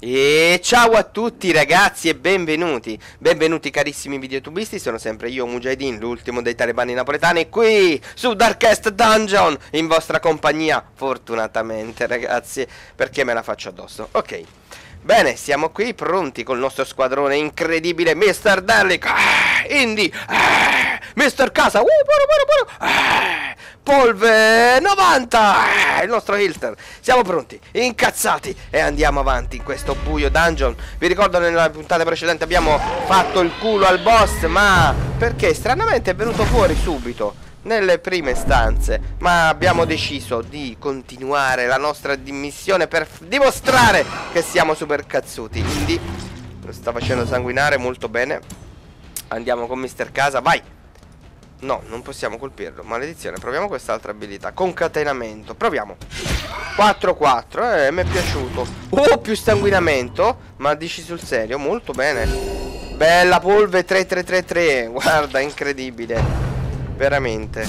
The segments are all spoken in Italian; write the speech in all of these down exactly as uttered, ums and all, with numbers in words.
E ciao a tutti ragazzi e benvenuti, benvenuti carissimi videotubisti, sono sempre io Mujahideen, l'ultimo dei talebani napoletani, qui su Darkest Dungeon, in vostra compagnia, fortunatamente ragazzi, perché me la faccio addosso. Ok, bene, siamo qui pronti col nostro squadrone incredibile, mister Dalek, ah, Indy, ah, mister Casa, uh, puro, puro, puro, ah, Polve novanta, ah, il nostro Hilter. Siamo pronti, incazzati e andiamo avanti in questo buio dungeon. Vi ricordo nella puntata precedente abbiamo fatto il culo al boss, ma perché stranamente è venuto fuori subito nelle prime stanze. Ma abbiamo deciso di continuare la nostra missione per dimostrare che siamo super cazzuti. Quindi lo sta facendo sanguinare molto bene. Andiamo con mister Casa, vai. No, non possiamo colpirlo, maledizione. Proviamo quest'altra abilità, concatenamento. Proviamo quattro quattro, eh, mi è piaciuto. Oh, più sanguinamento. Ma dici sul serio, molto bene. Bella polve tre tre tre tre. Guarda, incredibile, veramente.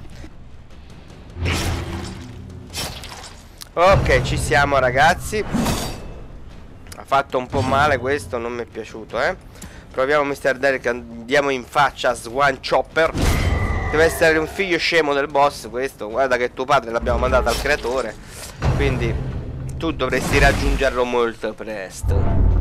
Ok, ci siamo ragazzi. Ha fatto un po' male questo, non mi è piaciuto, eh. Proviamo mister Derek, andiamo in faccia a Swan Chopper. Deve essere un figlio scemo del boss questo. Guarda che tuo padre l'abbiamo mandato al creatore, quindi tu dovresti raggiungerlo molto presto.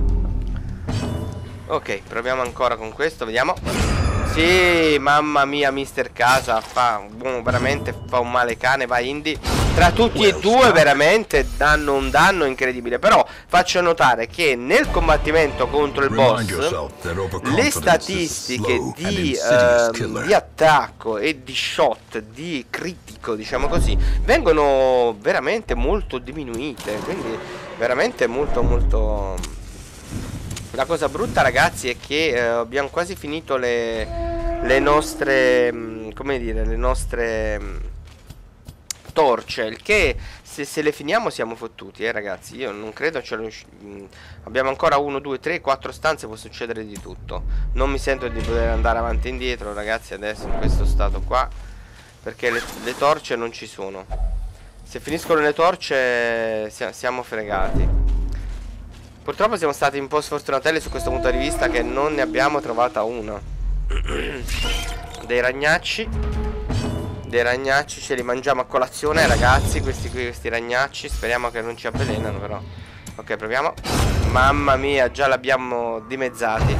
Ok, proviamo ancora con questo, vediamo. Sì, mamma mia, mister Casa fa boh, veramente fa un male cane. Vai Indy. Tra tutti e due veramente danno un danno incredibile. Però faccio notare che nel combattimento contro il boss le statistiche di, uh, di attacco e di shot, di critico, diciamo così, vengono veramente molto diminuite. Quindi veramente molto molto... La cosa brutta ragazzi è che eh, abbiamo quasi finito le, le nostre, mh, come dire, le nostre mh, torce. Il che se, se le finiamo siamo fottuti, eh ragazzi. Io non credo ce lo... Mh, abbiamo ancora uno, due, tre, quattro stanze, può succedere di tutto. Non mi sento di poter andare avanti e indietro ragazzi adesso in questo stato qua, perché le, le torce non ci sono. Se finiscono le torce siamo fregati. Purtroppo siamo stati un po' sfortunatelli su questo punto di vista, che non ne abbiamo trovata una. Dei ragnacci. Dei ragnacci ce li mangiamo a colazione ragazzi. Questi qui, questi ragnacci. Speriamo che non ci avvelenano però. Ok, proviamo. Mamma mia, già l'abbiamo dimezzati.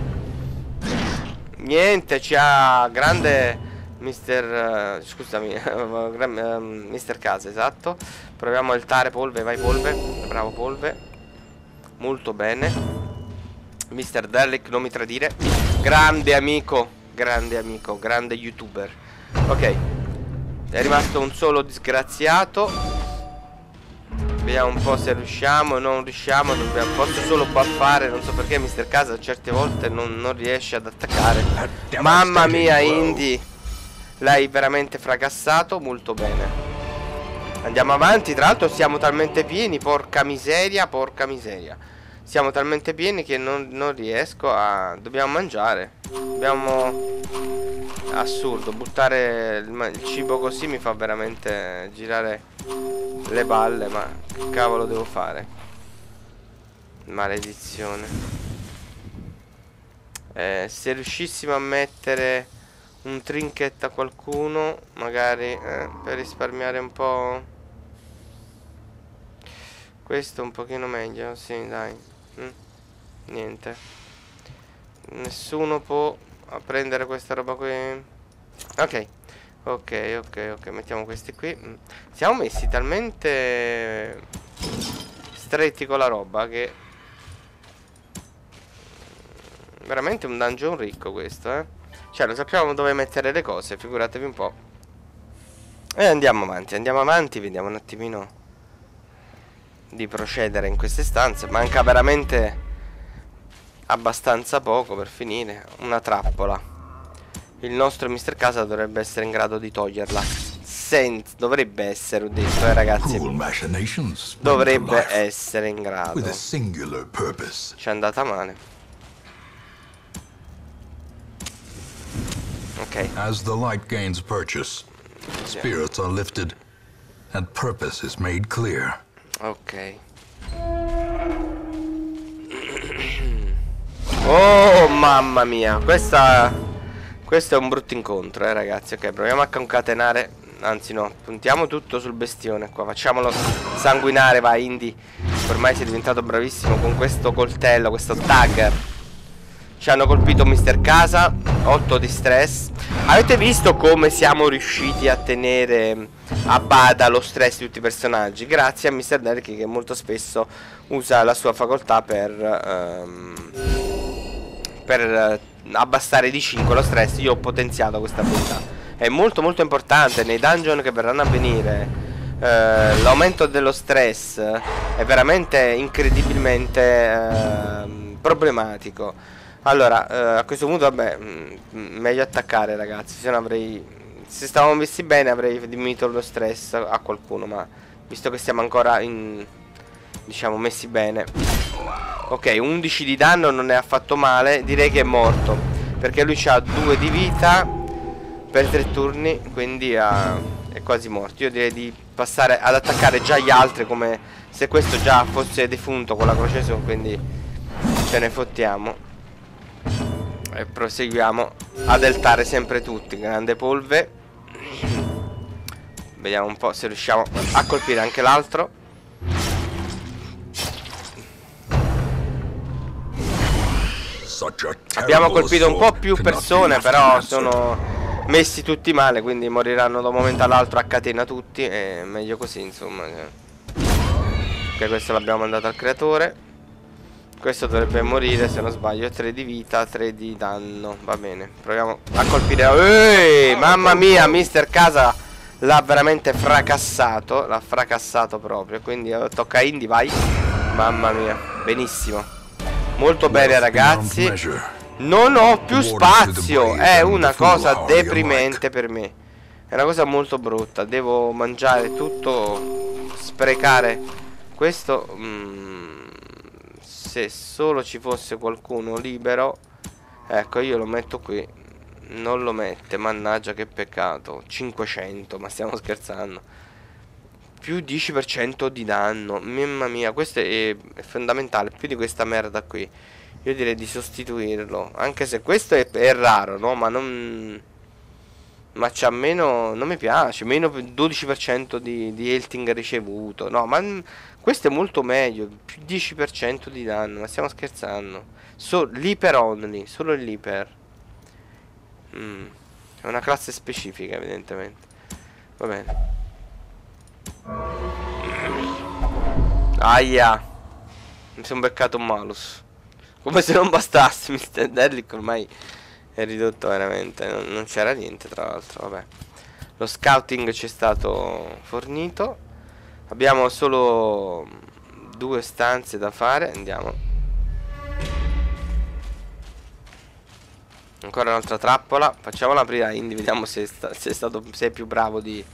Niente, ci ha grande mister uh, scusami uh, mister Casa, esatto. Proviamo a altare polve, vai polve. Bravo polve. Molto bene. mister Dalek, non mi tradire. Grande amico, grande amico, grande youtuber. Ok, è rimasto un solo disgraziato. Vediamo un po' se riusciamo. Non riusciamo, dobbiamo, posso solo buffare. Non so perché mister Casa certe volte non, non riesce ad attaccare. Mamma mia Indy, l'hai veramente fracassato. Molto bene. Andiamo avanti, tra l'altro siamo talmente pieni, porca miseria, porca miseria. Siamo talmente pieni che non, non riesco a... Dobbiamo mangiare. Dobbiamo... Assurdo, buttare il, il cibo così mi fa veramente girare le balle. Ma che cavolo devo fare? Maledizione. eh, Se riuscissimo a mettere un trinket a qualcuno, magari eh, per risparmiare un po'. Questo un pochino meglio, sì dai. mm. Niente. Nessuno può prendere questa roba qui. Ok. Ok, ok, ok, mettiamo questi qui. mm. Siamo messi talmente stretti con la roba che veramente un dungeon ricco questo, eh. Cioè non sappiamo dove mettere le cose, figuratevi un po'. E andiamo avanti, andiamo avanti, vediamo un attimino di procedere in queste stanze. Manca veramente abbastanza poco per finire. Una trappola. Il nostro mister Casa dovrebbe essere in grado di toglierla. Senza, dovrebbe essere, ho detto eh ragazzi. Dovrebbe essere in grado. Ci è andata male. Ok. As the light gains purchase, spirits are lifted and purpose is made clear. Ok. mamma mia. Questa Questo è un brutto incontro, eh ragazzi. Ok, proviamo a concatenare. Anzi no, puntiamo tutto sul bestione qua. Facciamolo sanguinare, vai Indy. Ormai sei diventato bravissimo con questo coltello, questo dagger. Ci hanno colpito mister Casa, otto di stress. Avete visto come siamo riusciti a tenere a bada lo stress di tutti i personaggi? Grazie a mister Derrick, che molto spesso usa la sua facoltà per um, Per uh, abbassare di cinque lo stress. Io ho potenziato questa abilità. È molto molto importante nei dungeon che verranno a venire. uh, L'aumento dello stress è veramente incredibilmente uh, problematico. Allora, uh, a questo punto vabbè, mh, meglio attaccare ragazzi. Se no avrei, se stavamo messi bene avrei diminuito lo stress a qualcuno. Ma visto che siamo ancora in, diciamo, messi bene. Ok, undici di danno non è affatto male. Direi che è morto, perché lui ha due di vita per tre turni, quindi uh, è quasi morto. Io direi di passare ad attaccare già gli altri, come se questo già fosse defunto con la croce su. Quindi ce ne fottiamo e proseguiamo ad eltare sempre tutti. Grande polve. Vediamo un po' se riusciamo a colpire anche l'altro. Abbiamo colpito un po' più persone, però sono messi tutti male, quindi moriranno da un momento all'altro a catena tutti. E meglio così, insomma. Ok, questo l'abbiamo mandato al creatore. Questo dovrebbe morire, se non sbaglio. tre di vita, tre di danno. Va bene, proviamo a colpire. Eeeh, mamma mia, mister Casa l'ha veramente fracassato. L'ha fracassato proprio. Quindi eh, tocca a Indy, vai. Mamma mia, benissimo. Molto bene ragazzi. Non ho più spazio. È una cosa deprimente per me. È una cosa molto brutta. Devo mangiare tutto, sprecare questo. mm, Se solo ci fosse qualcuno libero. Ecco, io lo metto qui. Non lo mette, mannaggia, che peccato. Cinquecento, ma stiamo scherzando. Più dieci per cento di danno. Mamma mia, questo è, è fondamentale. Più di questa merda qui. Io direi di sostituirlo. Anche se questo è, è raro, no? Ma non... Ma c'ha meno... Non mi piace. Meno dodici per cento di, di health ricevuto. No, ma... Questo è molto meglio. Più dieci per cento di danno. Ma stiamo scherzando. So, l'hyper only. Solo l'hyper. Mm. È una classe specifica, evidentemente. Va bene. Aia. Mi sono beccato un malus. Come se non bastasse. mister Derrick ormai è ridotto veramente. Non, non c'era niente, tra l'altro. Vabbè. Lo scouting ci è stato fornito. Abbiamo solo due stanze da fare. Andiamo. Ancora un'altra trappola. Facciamola aprire a Indy. Vediamo se, sta, se è stato, se è più bravo di...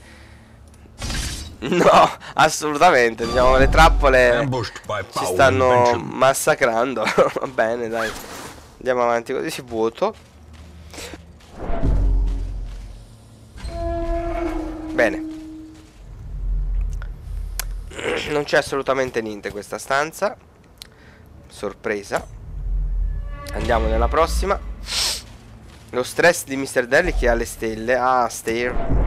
No, assolutamente. Diciamo, le trappole ci stanno massacrando. Va bene, dai. Andiamo avanti così si vuoto. Bene. Non c'è assolutamente niente in questa stanza. Sorpresa. Andiamo nella prossima. Lo stress di mister Derrick è alle stelle. Ah, stair.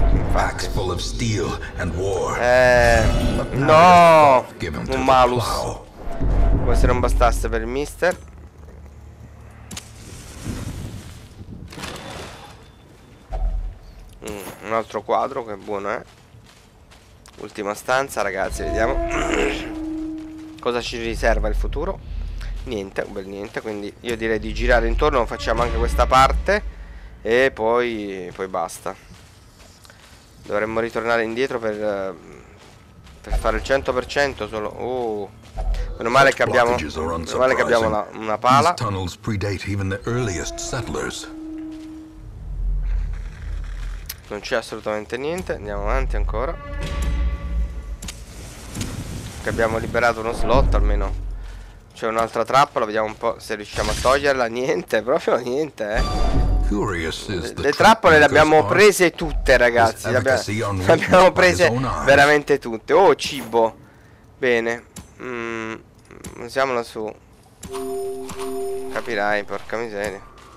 Eh, no, un malus. Come se non bastasse per il mister. mm, Un altro quadro, che buono è. Ultima stanza ragazzi, vediamo cosa ci riserva il futuro. Niente, un bel niente. Quindi io direi di girare intorno. Facciamo anche questa parte e poi, poi basta. Dovremmo ritornare indietro per, per fare il cento per cento solo. Oh, meno male che abbiamo, meno male che abbiamo la, una pala. Non c'è assolutamente niente. Andiamo avanti ancora. Che abbiamo liberato uno slot almeno. C'è un'altra trappola. Vediamo un po' se riusciamo a toglierla. Niente, proprio niente, eh. Le, le trappole le abbiamo prese tutte ragazzi. Le abbiamo, le abbiamo prese veramente tutte. Oh, cibo. Bene. mm, Usiamolo su. Capirai, porca miseria.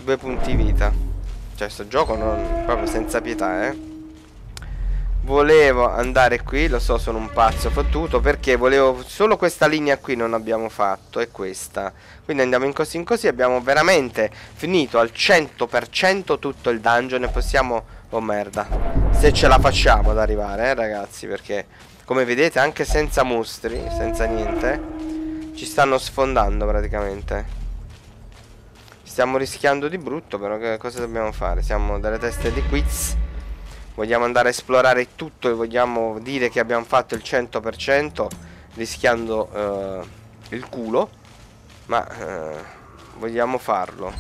Due punti vita. Cioè sto gioco non... proprio senza pietà, eh. Volevo andare qui, lo so, sono un pazzo fottuto, perché volevo solo questa linea qui non abbiamo fatto, e questa. Quindi andiamo in così in così, abbiamo veramente finito al cento per cento tutto il dungeon e possiamo... oh merda, se ce la facciamo ad arrivare, eh ragazzi, perché come vedete anche senza mostri, senza niente, ci stanno sfondando praticamente. Stiamo rischiando di brutto, però che cosa dobbiamo fare? Siamo delle teste di quiz. Vogliamo andare a esplorare tutto e vogliamo dire che abbiamo fatto il cento per cento rischiando uh, il culo. Ma uh, vogliamo farlo.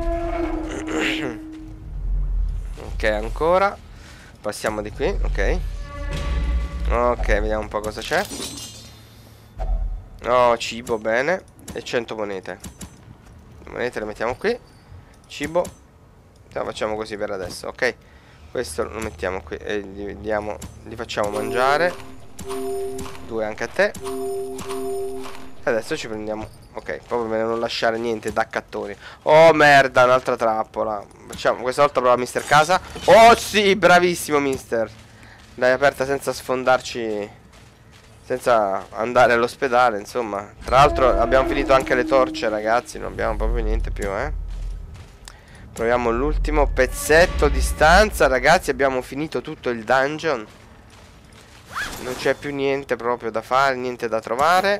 Ok, ancora. Passiamo di qui, ok. Ok, vediamo un po' cosa c'è. Oh, cibo, bene. E cento monete. Le monete le mettiamo qui. Cibo. No, facciamo così per adesso, ok. Questo lo mettiamo qui e gli, diamo, gli facciamo mangiare. Due anche a te. E adesso ci prendiamo. Ok, proprio per non lasciare niente da accattori. Oh merda, un'altra trappola. Facciamo, questa volta prova mister Casa. Oh sì, bravissimo mister. L'hai aperta senza sfondarci, senza andare all'ospedale, insomma. Tra l'altro abbiamo finito anche le torce, ragazzi. Non abbiamo proprio niente più, eh. Proviamo l'ultimo pezzetto di stanza, ragazzi. Abbiamo finito tutto il dungeon. Non c'è più niente proprio da fare, niente da trovare.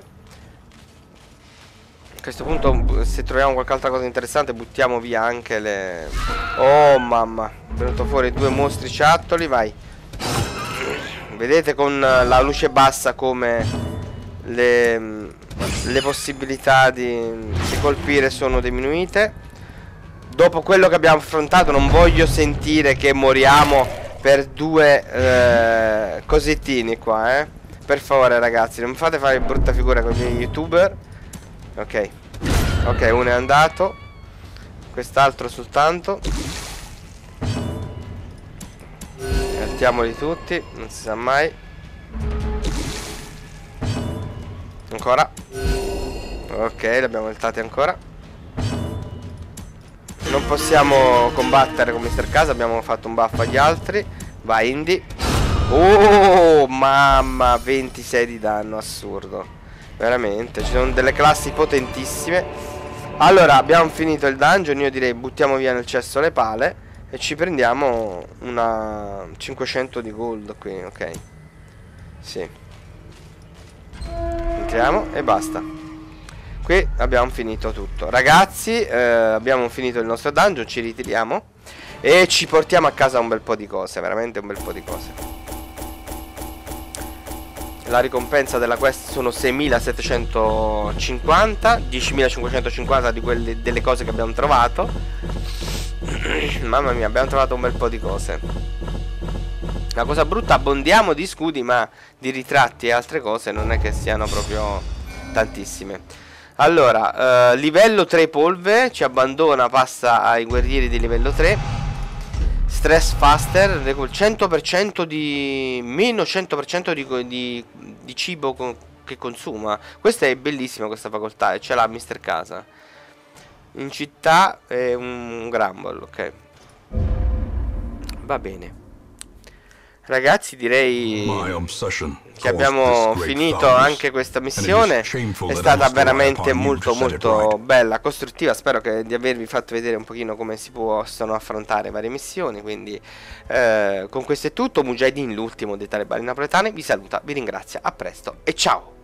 A questo punto, se troviamo qualche altra cosa interessante, buttiamo via anche le... oh mamma, è venuto fuori due mostri ciattoli, vai. Vedete con la luce bassa come le, le possibilità di, di colpire sono diminuite. Dopo quello che abbiamo affrontato non voglio sentire che moriamo per due eh, cosettini qua, eh. Per favore ragazzi, non mi fate fare brutta figura con i miei youtuber. Ok. Ok, uno è andato. Quest'altro soltanto. Mettiamoli tutti, non si sa mai. Ancora. Ok, li abbiamo eltati ancora. Non possiamo combattere con mister Casa, abbiamo fatto un buff agli altri. Vai Indy. Oh mamma, ventisei di danno, assurdo. Veramente, ci sono delle classi potentissime. Allora, abbiamo finito il dungeon, io direi buttiamo via nel cesso le pale e ci prendiamo una cinquecento di gold qui, ok. Sì. Entriamo e basta. Qui abbiamo finito tutto. Ragazzi, eh, abbiamo finito il nostro dungeon, ci ritiriamo e ci portiamo a casa un bel po' di cose, veramente un bel po' di cose. La ricompensa della quest sono seimilasettecentocinquanta, diecimilacinquecentocinquanta di quelle delle cose che abbiamo trovato. Mamma mia, abbiamo trovato un bel po' di cose. La cosa brutta, abbondiamo di scudi, ma di ritratti e altre cose non è che siano proprio tantissime. Allora, eh, livello tre polve, ci abbandona, passa ai guerrieri di livello tre. Stress faster, cento per cento di... meno cento per cento di, di, di cibo con, che consuma. Questa è bellissima questa facoltà e ce l'ha mister Casa. In città è un, un grumble, ok. Va bene. Ragazzi, direi che abbiamo finito anche questa missione. È stata veramente molto molto bella, costruttiva. Spero che, di avervi fatto vedere un pochino come si possono affrontare varie missioni. Quindi eh, con questo è tutto. Mujahideen, l'ultimo dei talebani napoletani, vi saluta, vi ringrazia, a presto e ciao.